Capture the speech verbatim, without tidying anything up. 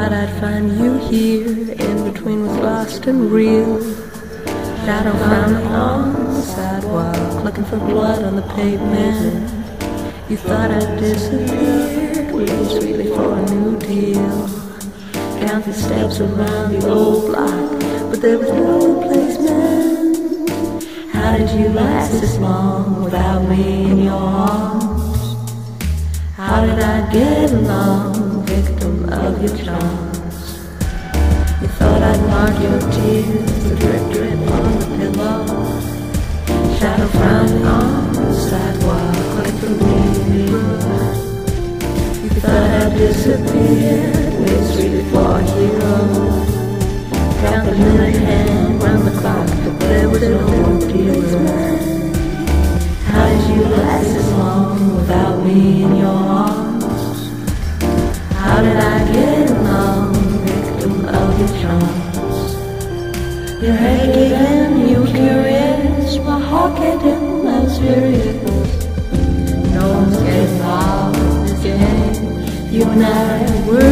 thought I'd find you here, in between what's lost and real. Shadow frowning on the sidewalk, looking for blood on the pavement. You thought I'd disappeared, waiting sweetly for a new deal. Count the steps around the old block, but there was no replacement. How did you last this long without me in your arms? How did I get along, victim of your charms? You thought I'd mark your tears, the drip drip on the pillow. Shadow frowning on the sidewalk, looking for me. You thought I'd disappeared, wait sweetly for a hero. Count the minute hand, round the clock, but there was no dealer. How did you last this long without me in your arms? How did I get along, victim of your charms? Your head gave in, you were curious, my heart gave in, I was furious. No one's getting out of this game, you and I were